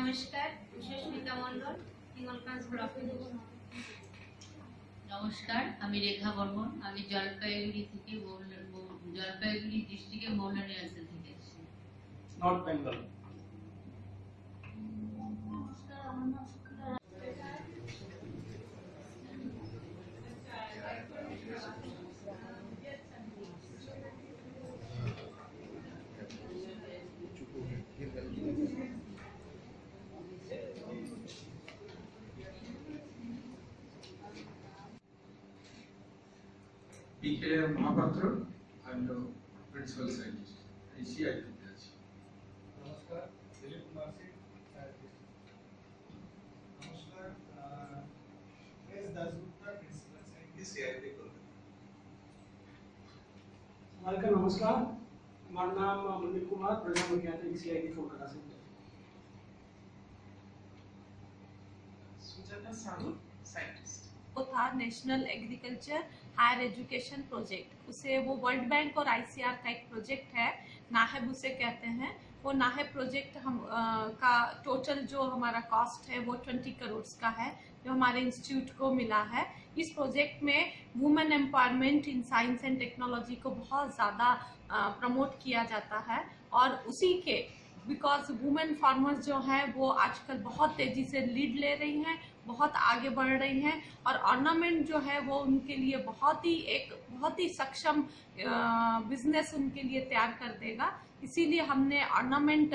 नमस्कार, सुष्मिता मंडल, हिंगलगंज ब्लॉक। नमस्कार, आमी रेखा बर्मन, आमी जलपाईगुड़ी থেকে जलपाईगुड़ी डिस्ट्रिक्टे मौलानी अंचल থেকে এসেছি। North Bengal. PK Mahapatra and Principal Scientist, ICIT. नमस्कार, दिलीप कुमार सिंह, नमस्कार, S Dasgupta, principal scientist, CIT Kolkata. नमस्कार, हमारा नाम Manoj Kumar, program mechanic, CIT Kolkata से। सुजाता साहू, साइंटिस्ट। वो था national agriculture higher education project. उसे वो वर्ल्ड बैंक और ICR का एक प्रोजेक्ट है, नाहेब उसे कहते हैं। वो नाहेब प्रोजेक्ट हम का टोटल जो हमारा कॉस्ट है वो 20 करोड़ का है, जो हमारे इंस्टीट्यूट को मिला है। इस प्रोजेक्ट में women empowerment in science and technology को बहुत ज़्यादा प्रमोट किया जाता है। और उसी के बिकॉज वुमेन फार्मर्स जो हैं वो आजकल बहुत तेज़ी से लीड ले रही हैं, बहुत आगे बढ़ रही हैं, और ऑर्नामेंट जो है वो उनके लिए बहुत ही सक्षम बिजनेस उनके लिए तैयार कर देगा। इसीलिए हमने ऑर्नामेंट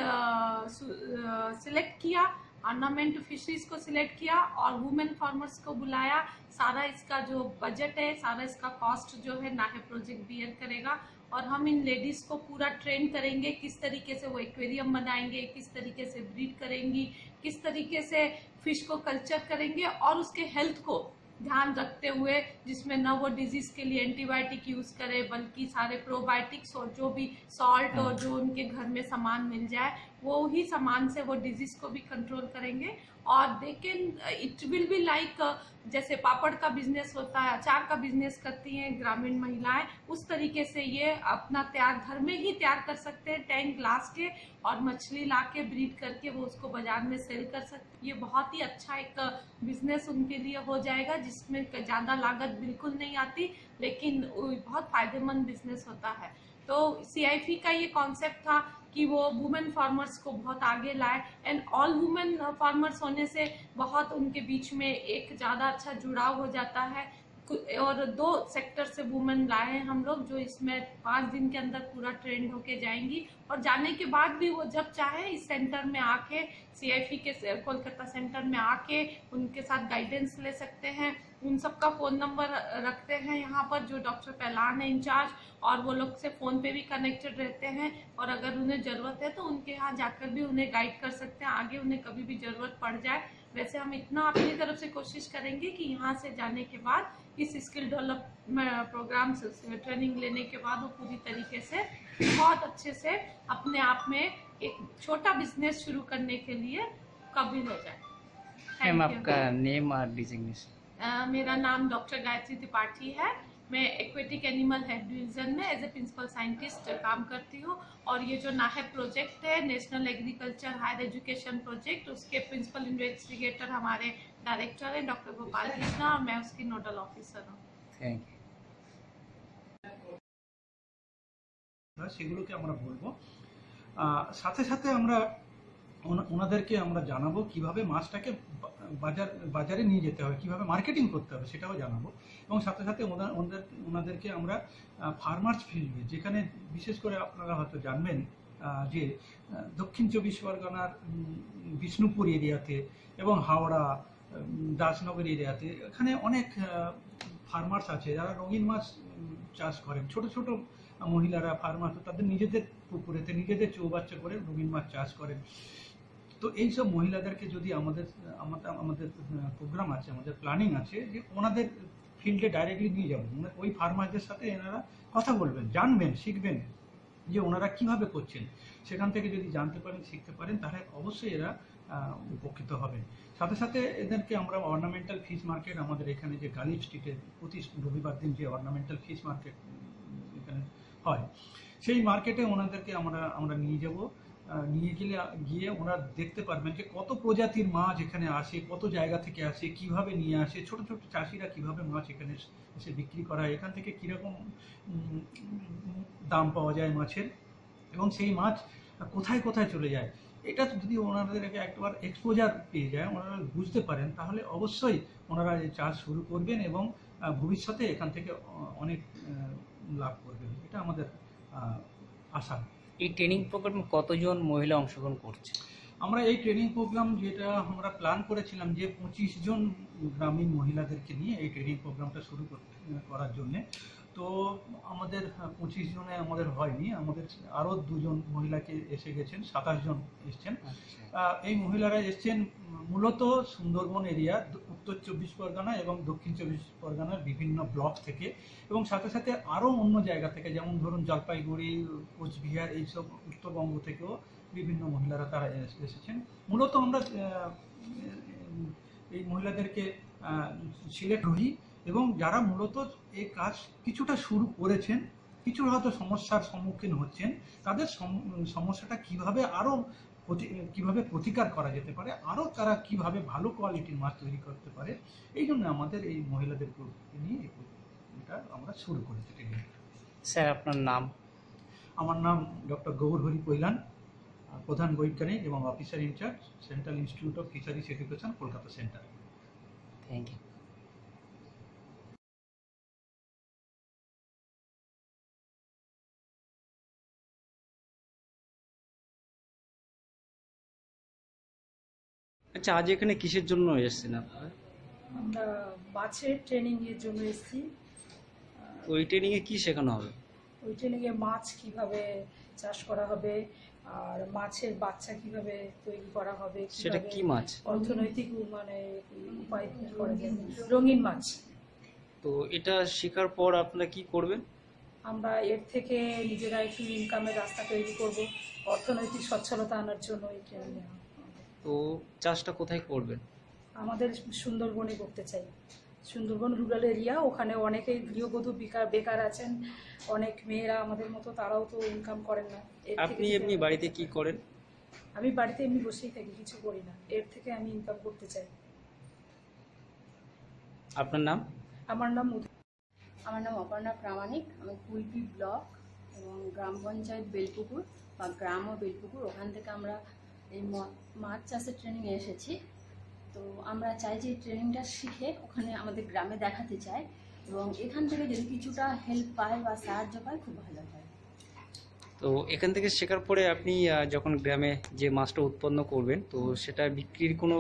सिलेक्ट किया, ऑर्नामेंट फिशरीज को सिलेक्ट किया और वुमेन फार्मर्स को बुलाया। सारा इसका जो बजट है, सारा इसका कॉस्ट जो है नाहेब प्रोजेक्ट बियर करेगा। और हम इन लेडीज को पूरा ट्रेन करेंगे, किस तरीके से वो एक्वेरियम बनाएंगे, किस तरीके से ब्रीड करेंगी, किस तरीके से फिश को कल्चर करेंगे, और उसके हेल्थ को ध्यान रखते हुए, जिसमें न वो डिजीज के लिए एंटीबायोटिक यूज करे, बल्कि सारे प्रोबायोटिक्स और जो भी सॉल्ट और जो उनके घर में सामान मिल जाए वो ही सामान से वो डिजीज को भी कंट्रोल करेंगे। और they can it will be like जैसे पापड़ का बिजनेस होता है, अचार का बिजनेस करती हैं ग्रामीण महिलाएं, उस तरीके से ये अपना तैयार घर में ही तैयार कर सकते हैं टैंक ग्लास के, और मछली लाके ब्रीड करके वो उसको बाजार में सेल कर सकते हैं। ये बहुत ही अच्छा एक बिजनेस उनके लिए हो जाएगा, जिसमें ज़्यादा लागत बिल्कुल नहीं आती, लेकिन बहुत फायदेमंद बिजनेस होता है। तो CIF का ये कॉन्सेप्ट था कि वो वुमेन फार्मर्स को बहुत आगे लाए, एंड ऑल वुमेन फार्मर्स होने से बहुत उनके बीच में एक ज़्यादा अच्छा जुड़ाव हो जाता है। और 2 सेक्टर से वुमेन लाए हैं हम लोग, जो इसमें 5 दिन के अंदर पूरा ट्रेंड होके जाएंगी, और जाने के बाद भी वो जब चाहे इस सेंटर में आके, CIF के कोलकाता सेंटर में आके उनके साथ गाइडेंस ले सकते हैं। उन सबका फ़ोन नंबर रखते हैं यहाँ पर, जो डॉक्टर पहलान है इंचार्ज, और वो लोग से फ़ोन पे भी कनेक्टेड रहते हैं, और अगर उन्हें ज़रूरत है तो उनके यहाँ जाकर भी उन्हें गाइड कर सकते हैं, आगे उन्हें कभी भी ज़रूरत पड़ जाए। वैसे हम इतना अपनी तरफ से कोशिश करेंगे कि यहाँ से जाने के बाद इस स्किल डेवलपमेंट प्रोग्राम से ट्रेनिंग लेने के बाद वो पूरी तरीके से बहुत अच्छे से अपने आप में एक छोटा बिजनेस शुरू करने के लिए काबिल हो जाए। मैम, आपका नेम और डिजिग्नेशन? मेरा नाम डॉक्टर गायत्री त्रिपाठी है। मैं एक्वेटिक एनिमल हेल्थ डिवीजन में एज ए प्रिंसिपल साइंटिस्ट काम करती हूँ, और ये जो नाहेब प्रोजेक्ट है, national agriculture higher education project, उसके प्रिंसिपल इन्वेस्टिगेटर हमारे डायरेक्टर हैं डॉक्टर गोपाल कृष्णा, और मैं उसकी नोडल ऑफिसर हूँ। Thank you. সেগুলোকে আমরা বলবো, সাথে সাথে আমরা ওনাদেরকে আমরা জানাবো কিভাবে মাছটাকে বাজারে নিয়ে যেতে হবে, কিভাবে মার্কেটিং করতে হবে সেটাও জানাবো। এবং সাথে সাথে ওনাদেরকে আমরা ফার্মার্স ফিল্ডে, যেখানে বিশেষ করে আপনারা হয়তো জানবেন যে দক্ষিণ 24 পরগনার বিষ্ণুপুর এরিয়াতে এবং হাওড়া দাসনগর এরিয়াতে, এখানে অনেক ফার্মার্স আছে যারা রঙিন মাছ চাষ করেন। ছোট ছোট মহিলারা ফার্মার্স, তাদের নিজেদের পুকুরেতে নিজেদের চৌবাচ্চা করে রঙিন মাছ চাষ করেন। তো এইসব মহিলাদেরকে যদি আমাদের প্রোগ্রাম আছে, আমাদের প্ল্যানিং আছে যে ওনাদের ফিল্ডে ডাইরেক্টলি নিয়ে যাবেন, ওই ফার্মারদের সাথে এনারা কথা বলবেন, জানবেন, শিখবেন যে ওনারা কিভাবে করছেন। সেখান থেকে যদি জানতে পারেন, শিখতে পারেন, তাহলে অবশ্যই এরা উপকৃত হবেন। সাথে সাথে এদেরকে আমরা অর্নামেন্টাল ফিশ মার্কেট, আমাদের এখানে যে গালিব স্ট্রিটে প্রতি রবিবার দিন যে অর্নামেন্টাল ফিশ মার্কেট এখানে হয়, সেই মার্কেটে ওনাদেরকে আমরা নিয়ে যাব। নিয়ে গিয়ে ওনারা দেখতে পারবেন যে কত প্রজাতির মাছ এখানে আসে, কত জায়গা থেকে আসে, কিভাবে নিয়ে আসে, ছোট ছোট চাষিরা কিভাবে মাছ এখানে এসে বিক্রি করা হয়, এখান থেকে কীরকম দাম পাওয়া যায় মাছের, এবং সেই মাছ কোথায় কোথায় চলে যায়। এটা যদি ওনাদেরকে একবার এক্সপোজার পেয়ে যায়, ওনারা বুঝতে পারেন, তাহলে অবশ্যই ওনারা এই চাষ শুরু করবেন এবং ভবিষ্যতে এখান থেকে অনেক লাভ করবেন। এটা আমাদের আশা। এই ট্রেনিং প্রোগ্রামে কতজন মহিলা অংশগ্রহণ করছে? আমরা এই ট্রেনিং প্রোগ্রাম যেটা আমরা প্ল্যান করেছিলাম যে 25 জন গ্রামীণ মহিলাদেরকে নিয়ে এই ট্রেনিং প্রোগ্রামটা শুরু করার জন্যে, তো আমাদের 25 জনে আমাদের হয়নি, আমাদের আরও 2 জন মহিলাকে এসে গেছেন, 27 জন এসছেন। এই মহিলারা এসছেন মূলত সুন্দরবন এরিয়া, উত্তর 24 পরগনা এবং দক্ষিণ 24 পরগনার বিভিন্ন ব্লক থেকে, এবং সাথে সাথে আরও অন্য জায়গা থেকে, যেমন ধরুন জলপাইগুড়ি, কোচবিহার, এইসব উত্তরবঙ্গ থেকেও বিভিন্ন মহিলারা তারা এসেছেন। মূলত আমরা এই মহিলাদেরকে সিলেক্ট করি, এবং যারা মূলত এই কাজ কিছুটা শুরু করেছেন, কিছু হয়তো সমস্যার সম্মুখীন হচ্ছেন, তাদের সমস্যাটা কিভাবে প্রতিকার করা যেতে পারে, আরও তারা কিভাবে ভালো কোয়ালিটির মাছ তৈরি করতে পারে, এই জন্য আমাদের এই মহিলাদেরকে নিয়ে এটা আমরা শুরু করেছি ট্রেনিং। স্যার আপনার নাম? আমার নাম ডক্টর গৌরহরি কৈলান, প্রধান বৈজ্ঞানিক এবং officer incharge, central institute of fisheries education, Kolkata centre. Thank you. আচ্ছা, আজ এখানে কিসের জন্য এসেছেন আপনারা? আমরা মাছের ট্রেনিং এর জন্য এসেছি। ওই ট্রেনিংয়ে কি শেখানো হবে? ওই ট্রেনিংয়ে মাছ কিভাবে চাষ করা হবে, আর মাছের বাচ্চা কিভাবে তৈরি করা হবে, সেটা কি মাছ? অর্থনৈতিক উপায় করা যায়, রঙিন মাছ। তো এটা শেখার পর আপনারা কি করবেন? আমরা এর থেকে নিজেরা একটু ইনকামের রাস্তা তৈরি করব, অর্থনৈতিক সচ্ছলতা আনার জন্য এই ট্রেনিং। তো চাষটা কোথায় করবেন? আমাদের সুন্দরবনে করতে চাই। সুন্দরবন রুরাল এরিয়া, ওখানে অনেকেই গৃহবধূ বেকার আছেন, অনেক মেয়েরা আমাদের মতো, তারাও তো ইনকাম করেন না। আপনি এমনি বাড়িতে কি করেন? আমি বাড়িতে এমনি বসেই থাকি, কিছু করি না। এর থেকে আমি ইনকাম করতে চাই। আপনার নাম? আমার নাম অপর্ণা প্রামাণিক। আমি কুলপি ব্লক এবং গ্রাম পঞ্চায়েত বেলপুকুর বা গ্রাম ও বেলপুকুর, ওখান থেকে আমরা এই মাছ চাষের ট্রেনিংয়ে এসেছি। তো আমরা চাই যে এই ট্রেনিংটা শিখে ওখানে আমাদের গ্রামে দেখাতে চাই, এবং এখান থেকে যদি কিছুটা হেল্প পায় বা সাহায্য পায় খুব ভালো হয়। তো এখান থেকে শেখার পরে আপনি যখন গ্রামে যে মাছটা উৎপন্ন করবেন, তো সেটা বিক্রির কোনো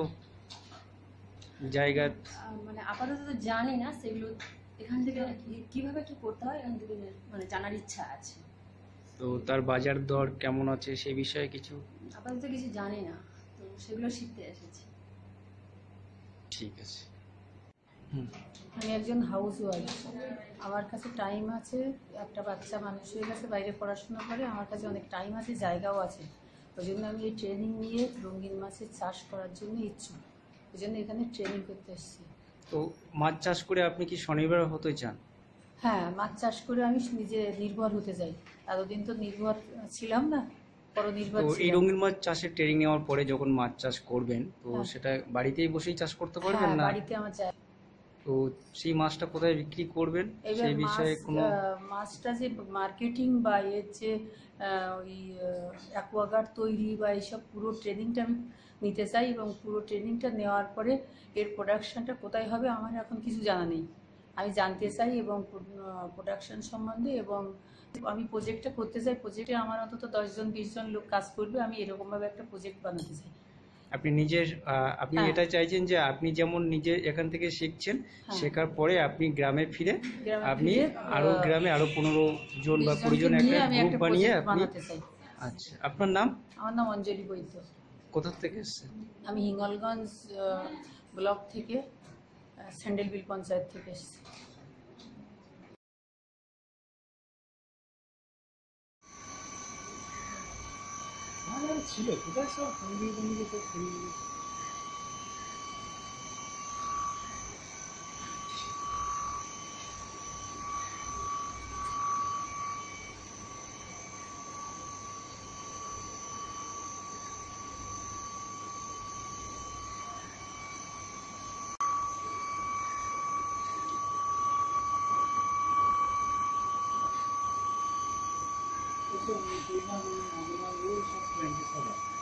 জায়গা মানে আপাতত তো জানি না, সেগুলো এখান থেকে কিভাবে কি করতে হয় এখান থেকে মানে জানার ইচ্ছা আছে। তো তার বাজার দর কেমন আছে সেই বিষয়ে কিছু? আপাতত কিছু জানি না, তো সেগুলো শিখতে এসেছি। ঠিক আছে। আমি একজন হাউস ওয়াইফ। আমার কাছে টাইম আছে, একটা বাচ্চা মানুষ হয়ে গেছে, বাইরে পড়াশোনা করে, আমার কাছে অনেক টাইম আছে, জায়গাও আছে। ওই জন্য আমি এই ট্রেনিং নিয়ে রঙিন মাছের চাষ করার জন্য ইচ্ছুক, ওই জন্য এখানে ট্রেনিং করতে এসেছি। তো মাছ চাষ করে আপনি কি স্বনির্ভর হতে চান? হ্যাঁ, মাছ চাষ করে আমি নিজে নির্ভর হতে চাই। এতদিন তো নির্ভর ছিলাম না, পরনির্ভর তো এই ছিলাম। রঙিন মাছ চাষের ট্রেনিং নেওয়ার পরে যখন মাছ চাষ করবেন, তো সেটা বাড়িতেই বসেই চাষ করতে পারবেন হ্যাঁ, না? বাড়িতে আমার চাই। তো সেই মাছটা কোথায় বিক্রি করবেন সেই বিষয়ে কোনো? মাছটা যে মার্কেটিং বা এর যে ওই অ্যাকোয়াগার্ড তৈরি বা এইসব পুরো ট্রেনিংটা আমি নিতে চাই, এবং পুরো ট্রেনিংটা নেওয়ার পরে এর প্রোডাকশনটা কোথায় হবে আমার এখন কিছু জানা নেই, আমি জানতে চাই, এবং প্রোডাকশন সম্বন্ধে, এবং আমি প্রজেক্টটা করতে চাই। প্রজেক্টে আমার অন্তত 10-20 জন লোক কাজ করবে, আমি এরকমভাবে একটা প্রজেক্ট বানাতে চাই। আপনি নিজের আপনি এটা চাইছেন যে আপনি যেমন নিজে এখান থেকে শিখছেন, শেখার পরে আপনি গ্রামে ফিরে আপনি আরো গ্রামে আরো 15 জন বা 20 জন একটা গ্রুপ বানিয়ে আপনি বানাতে চাই। আচ্ছা, আপনার নাম? আমার নাম অঞ্জলি বৈদ্য। কোথা থেকে এসেছেন? আমি হিঙ্গলগঞ্জ ব্লক থেকে, স্যান্ডেলবিল পঞ্চায়েত থেকে এসেছি। ছিল কোথায় সব বন্ধু তো तो ना अभिमान वो सब क्लाइंट के साथ